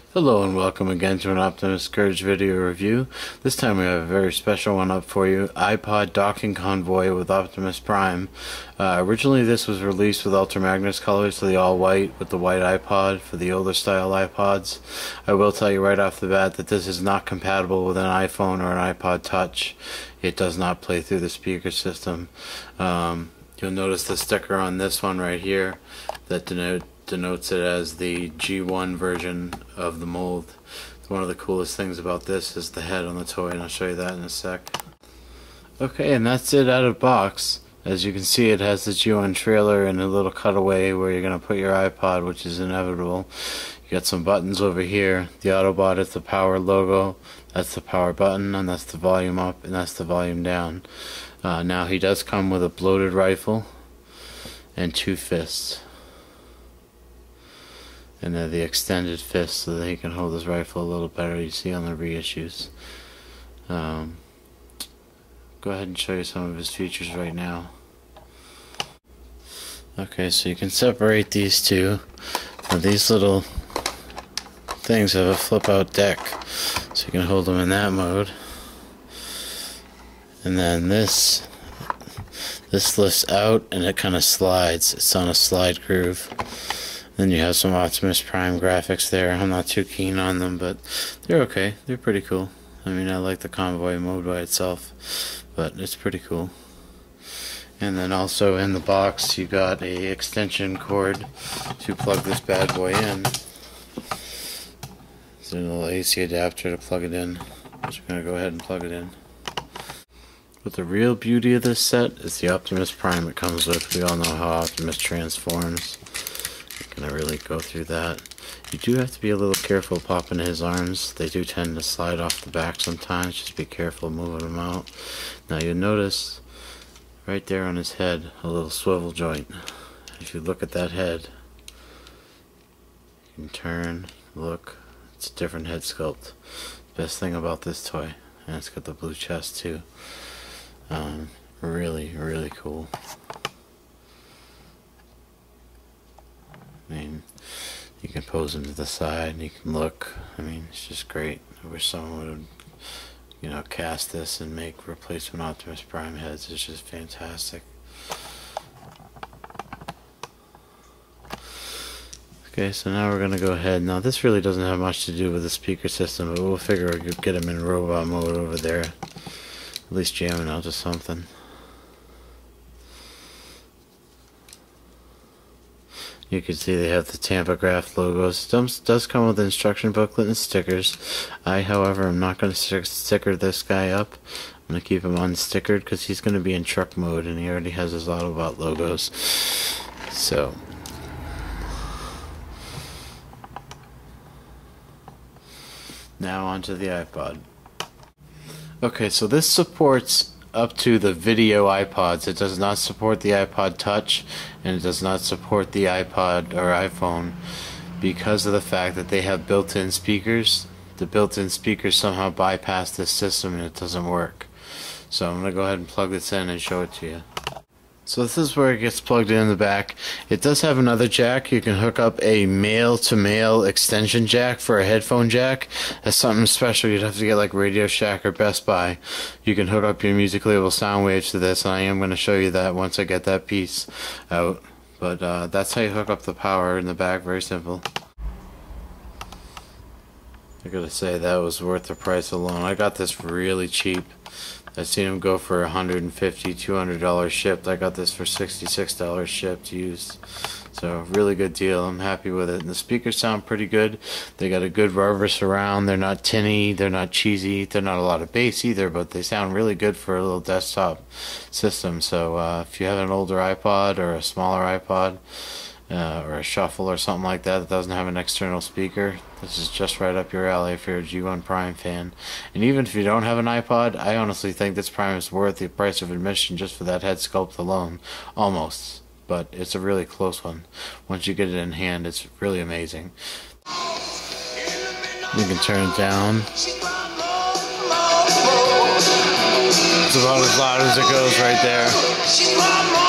Hello and welcome again to an Optimus Scourge video review. This time we have a very special one up for you. Ipod docking convoy with Optimus Prime. Originally this was released with Ultra Magnus colors, so the all white with the white iPod for the older style iPods. I will tell you right off the bat that this is not compatible with an iPhone or an iPod Touch. It does not play through the speaker system. You'll notice the sticker on this one right here that denotes it as the G1 version of the mold. One of the coolest things about this is the head on the toy, and I'll show you that in a sec. Okay, and that's it out of box. As you can see, it has the G1 trailer and a little cutaway where you're going to put your iPod, which is inevitable. You got some buttons over here. The Autobot is the power logo. That's the power button, and that's the volume up, and that's the volume down. Now he does come with a bloated rifle and two fists. And they're the extended fists so that he can hold his rifle a little better. You see on the reissues. Go ahead and show you some of his features right now. Okay, so you can separate these two. Now these little things have a flip out deck, so you can hold them in that mode. And then this lifts out and it kind of slides. It's on a slide groove. Then you have some Optimus Prime graphics there. I'm not too keen on them, but they're okay. They're pretty cool. I mean, I like the convoy mode by itself, but it's pretty cool. And then also in the box, you got a extension cord to plug this bad boy in. There's a little AC adapter to plug it in. So we're going to go ahead and plug it in. But the real beauty of this set is the Optimus Prime it comes with. We all know how Optimus transforms. Gonna really go through that. You do have to be a little careful popping his arms. They do tend to slide off the back sometimes. Just be careful moving them out. Now you'll notice right there on his head a little swivel joint. If you look at that head, you can turn, look. It's a different head sculpt. Best thing about this toy, and it's got the blue chest too. Really cool. I mean, you can pose him to the side and you can look. I mean, it's just great. I wish someone would, cast this and make replacement Optimus Prime heads. It's just fantastic. Okay, so now we're going to go ahead. Now, this really doesn't have much to do with the speaker system, but we'll figure we could get him in robot mode over there. At least jamming out to something. You can see they have the Tampograph logos. It does come with an instruction booklet and stickers. I, however, am not going to sticker this guy up. I'm going to keep him unstickered because he's going to be in truck mode and he already has his Autobot logos. So, now onto the iPod. Okay, so this supports up to the video iPods. It does not support the iPod Touch, and it does not support the iPod or iPhone because of the fact that they have built-in speakers. The built-in speakers somehow bypass this system and it doesn't work. So I'm going to go ahead and plug this in and show it to you. So this is where it gets plugged in the back. It does have another jack. You can hook up a male-to-male extension jack for a headphone jack. That's something special. You'd have to get like Radio Shack or Best Buy. You can hook up your music label sound waves to this, and I am going to show you that once I get that piece out. But that's how you hook up the power in the back. Very simple. I gotta say, that was worth the price alone. I got this really cheap. I've seen them go for $150, $200 shipped. I got this for $66 shipped, used. So, really good deal. I'm happy with it. And the speakers sound pretty good. They got a good rubber surround. They're not tinny. They're not cheesy. They're not a lot of bass either, but they sound really good for a little desktop system. So, if you have an older iPod or a smaller iPod, or a shuffle or something like that doesn't have an external speaker, this is just right up your alley if you're a G1 Prime fan. And even if you don't have an iPod, I honestly think this Prime is worth the price of admission just for that head sculpt alone. Almost. But it's a really close one. Once you get it in hand, it's really amazing. You can turn it down. It's about as loud as it goes right there.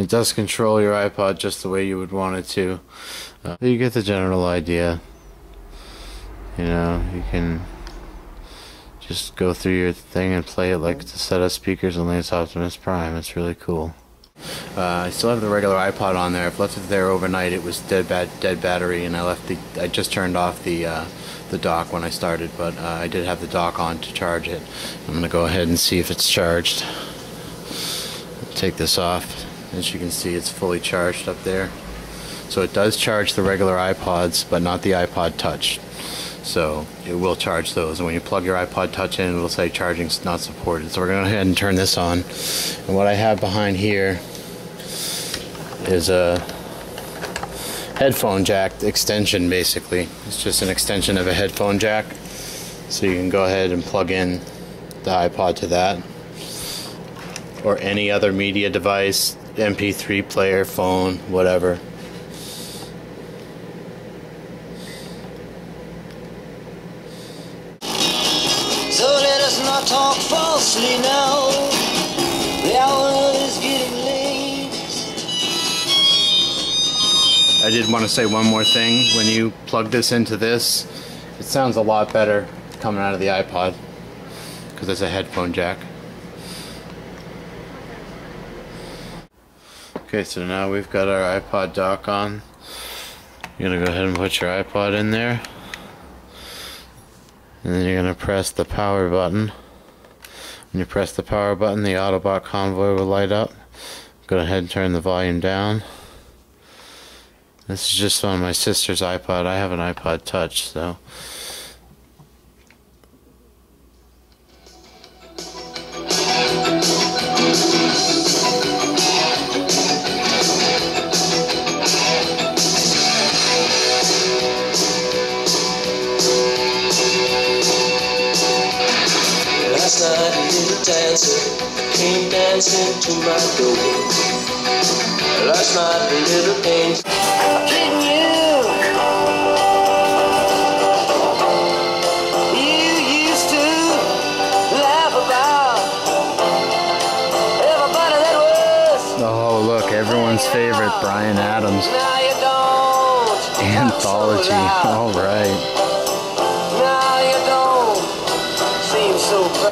It does control your iPod just the way you would want it to. You get the general idea. You know, you can just go through your thing and play it like it's a set of speakers, only it's Optimus Prime. It's really cool. I still have the regular iPod on there. I've left it there overnight. It was dead battery, and I just turned off the dock when I started, but I did have the dock on to charge it. I'm gonna go ahead and see if it's charged. Take this off. As you can see, it's fully charged up there. So it does charge the regular iPods, but not the iPod Touch. So it will charge those, and when you plug your iPod Touch in, it will say charging's not supported. So we're going to go ahead and turn this on. And what I have behind here is a headphone jack extension, basically. It's just an extension of a headphone jack. So you can go ahead and plug in the iPod to that, or any other media device, MP3 player, phone, whatever. So let us not talk falsely now. The hour is getting late. I did want to say one more thing. When you plug this into this, it sounds a lot better coming out of the iPod because it's a headphone jack. Okay, so now we've got our iPod dock on. You're gonna go ahead and put your iPod in there. And then you're going to press the power button. When you press the power button, the Autobot convoy will light up. Go ahead and turn the volume down. This is just on my sister's iPod. I have an iPod Touch, so. Last night a little dancer came dancing to my door. Last night a little angel. Didn't you? You used to laugh about everybody that was. Oh, look, everyone's favorite, Bryan Adams. Now you don't. Anthology, all right. Now you don't seem so.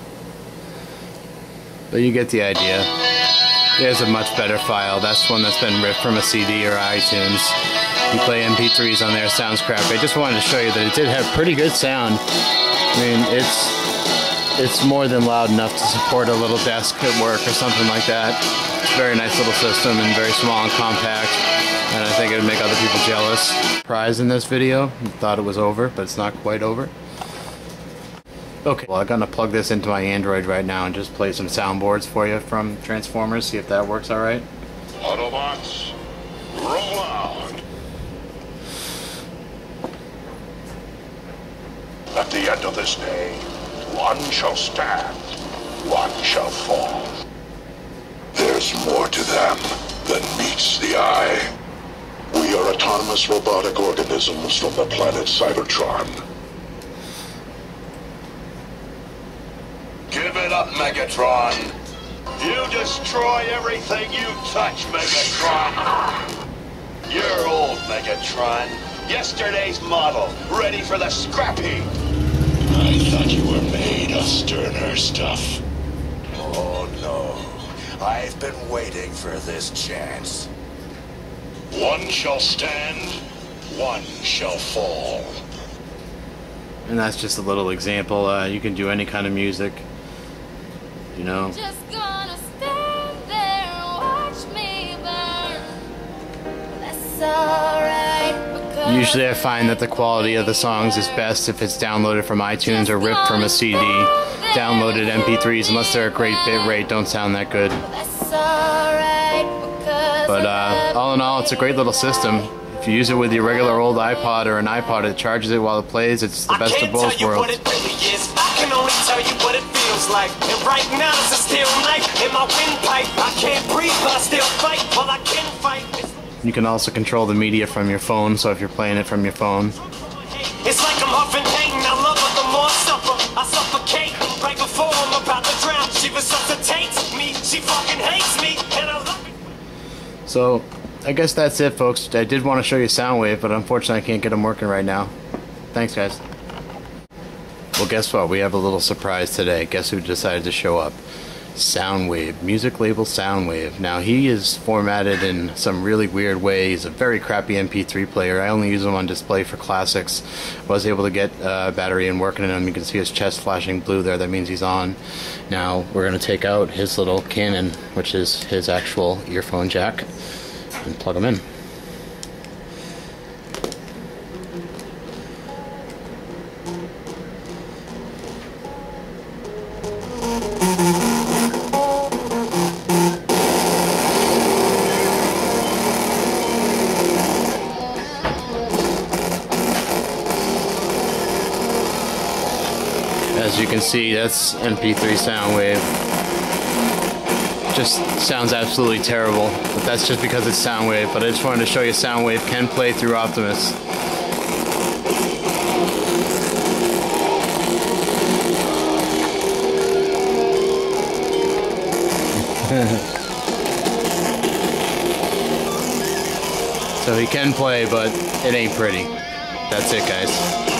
But you get the idea. There's a much better file. That's one that's been ripped from a CD or iTunes. You play MP3s on there, sounds crappy. I just wanted to show you that it did have pretty good sound. I mean, it's more than loud enough to support a little desk at work or something like that. It's a very nice little system and very small and compact. And I think it would make other people jealous. Prize in this video. Thought it was over, but it's not quite over. Okay, well I'm gonna plug this into my Android right now and just play some soundboards for you from Transformers, see if that works alright. Autobots, roll out. At the end of this day, one shall stand, one shall fall. There's more to them than meets the eye. We are autonomous robotic organisms from the planet Cybertron. Give it up, Megatron. You destroy everything you touch, Megatron. You're old, Megatron. Yesterday's model, ready for the scrap heap. I thought you were made of sterner stuff. Oh, no. I've been waiting for this chance. One shall stand, one shall fall. And that's just a little example. You can do any kind of music. You know. Just gonna stand there and watch me burn. That's alright. Usually I find that the quality of the songs is best if it's downloaded from iTunes or ripped from a CD. Downloaded MP3s, unless they're a great bit rate, don't sound that good. But all in all, it's a great little system. If you use it with your regular old iPod or an iPod, it charges it while it plays. It's the best of both worlds. I can only tell you what it feels like. And right now it's a steel knife in my windpipe. I can't breathe, but I still fight while I can fight. You can also control the media from your phone, so if you're playing it from your phone. It's like I'm huffing pain. I love her the more I suffer. I suffocate right before I'm about to drown. She resuscitates me. She fucking hates me, and I love it. So I guess that's it, folks. I did want to show you Soundwave, but unfortunately I can't get them working right now. Thanks, guys. Well, guess what? We have a little surprise today. Guess who decided to show up? Soundwave, music label Soundwave. Now, he is formatted in some really weird ways. A very crappy MP3 player. I only use him on display for classics. Was able to get a battery and working in him. You can see his chest flashing blue there. That means he's on. Now, we're going to take out his little cannon, which is his actual earphone jack, and plug him in. As you can see, that's MP3 Soundwave. Just sounds absolutely terrible, but that's just because it's Soundwave. But I just wanted to show you Soundwave can play through Optimus. So he can play, but it ain't pretty. That's it, guys.